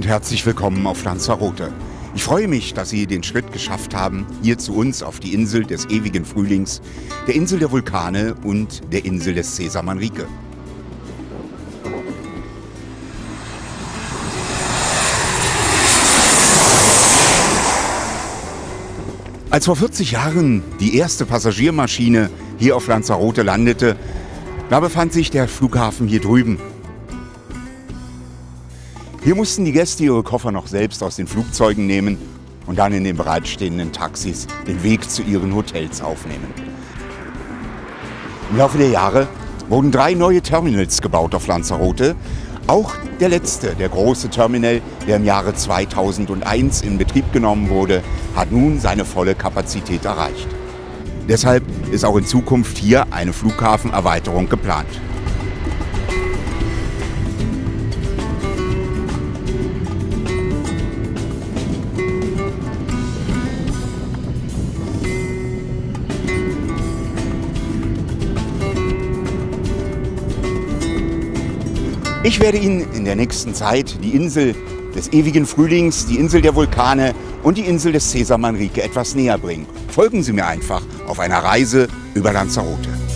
herzlich willkommen auf Lanzarote. Ich freue mich, dass Sie den Schritt geschafft haben, hier zu uns auf die Insel des ewigen Frühlings, der Insel der Vulkane und der Insel des César Manrique. Als vor 40 Jahren die erste Passagiermaschine hier auf Lanzarote landete, da befand sich der Flughafen hier drüben. Hier mussten die Gäste ihre Koffer noch selbst aus den Flugzeugen nehmen und dann in den bereitstehenden Taxis den Weg zu ihren Hotels aufnehmen. Im Laufe der Jahre wurden 3 neue Terminals gebaut auf Lanzarote. Auch der letzte, der große Terminal, der im Jahre 2001 in Betrieb genommen wurde, hat nun seine volle Kapazität erreicht. Deshalb ist auch in Zukunft hier eine Flughafenerweiterung geplant. Ich werde Ihnen in der nächsten Zeit die Insel des ewigen Frühlings, die Insel der Vulkane und die Insel des César Manrique etwas näher bringen. Folgen Sie mir einfach auf einer Reise über Lanzarote.